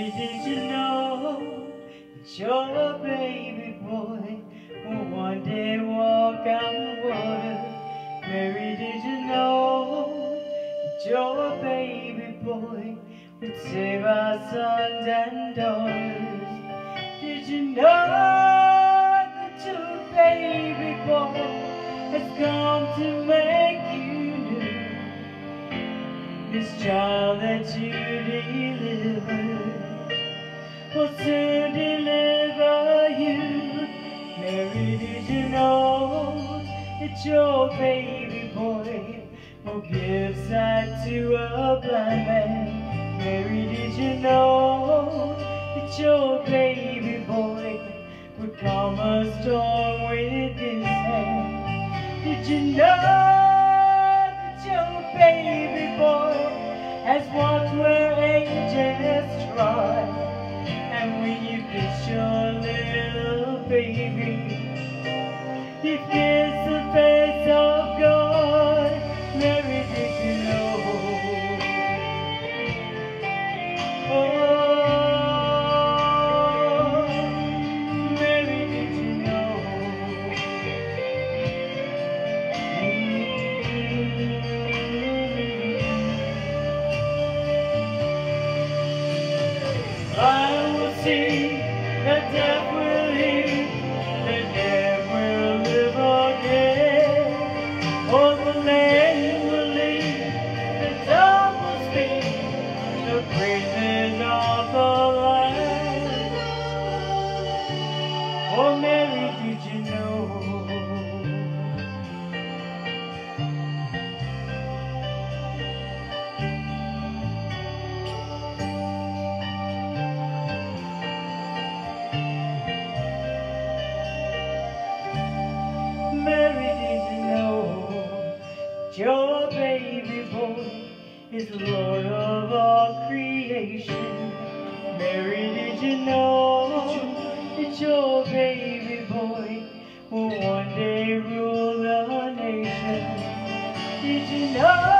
Mary, did you know that your baby boy will one day walk on the water? Mary, did you know that your baby boy would save our sons and daughters? Did you know that your baby boy has come to make you new? This child that you delivered will soon deliver you. Mary, did you know that your baby boy will give sight to a blind man? Mary, did you know that your baby boy would calm a storm with his hand? Did you know that your baby boy has walked where angels trod? And when you kiss your little baby, you kiss the face of God. Mary, did you know? Oh, Mary, did you know? I will see, the deaf will hear, the dead will live again. Oh, the lame will lead, the dumb will speak, the praises of the Lamb. Oh, Mary, did you know? Mary, did you know your baby boy is Lord of all creation? Mary, did you know that your baby boy will one day rule the nation? Did you know